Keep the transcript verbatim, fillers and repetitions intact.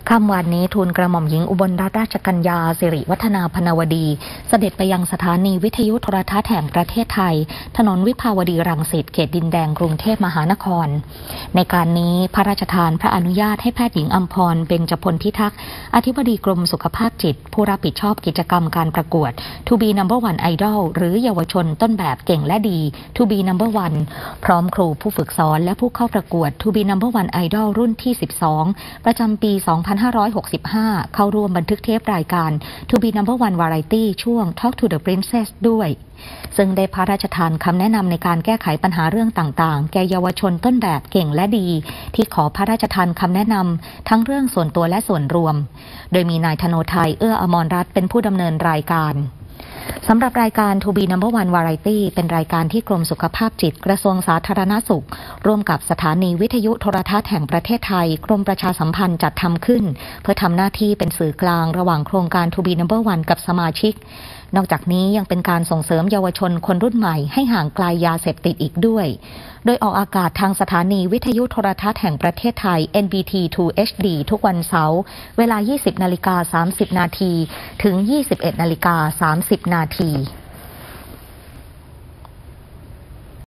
ค่ำวันนี้ทูลกระหม่อมหญิงอุบลรัตนราชกัญญาสิริวัฒนาพนวดีเสด็จไปยังสถานีวิทยุโทรทัศน์แห่งประเทศไทยถนนวิภาวดีรังสิตเขตดินแดงกรุงเทพมหานครในการนี้พระราชทานพระอนุญาตให้แพทย์หญิงอัมพรเบญจพลพิทักษ์อธิบดีกรมสุขภาพจิตผู้รับผิดชอบกิจกรรมการประกวด To be number one idol หรือเยาวชนต้นแบบเก่งและดี To be number one พร้อมครูผู้ฝึกสอนและผู้เข้าประกวด To be number one idol รุ่นที่สิบสองประจำปีสองพันห้าร้อยหกสิบห้าเข้าร่วมบันทึกเทปรายการ To be number one Variety ช่วง Talk to the Princess ด้วยซึ่งได้พระราชทานคำแนะนำในการแก้ไขปัญหาเรื่องต่างๆแก่เยาวชนต้นแบบเก่งและดีที่ขอพระราชทานคำแนะนำทั้งเรื่องส่วนตัวและส่วนรวมโดยมีนายธโนทัยเอื้ออมรรัตน์เป็นผู้ดำเนินรายการสำหรับรายการ To be number one Variety เป็นรายการที่กรมสุขภาพจิตกระทรวงสาธารณสุขร่วมกับสถานีวิทยุโทรทัศน์แห่งประเทศไทยกรมประชาสัมพันธ์จัดทำขึ้นเพื่อทำหน้าที่เป็นสื่อกลางระหว่างโครงการ To be number one กับสมาชิกนอกจากนี้ยังเป็นการส่งเสริมเยาวชนคนรุ่นใหม่ให้ห่างไกลยาเสพติดอีกด้วยโดยออกอากาศทางสถานีวิทยุโทรทัศน์แห่งประเทศไทย เอ็น บี ที ทู เอช ดี ทุกวันเสาร์เวลา ยี่สิบนาฬิกาสามสิบนาทีถึง ยี่สิบเอ็ดนาฬิกาสามสิบนาที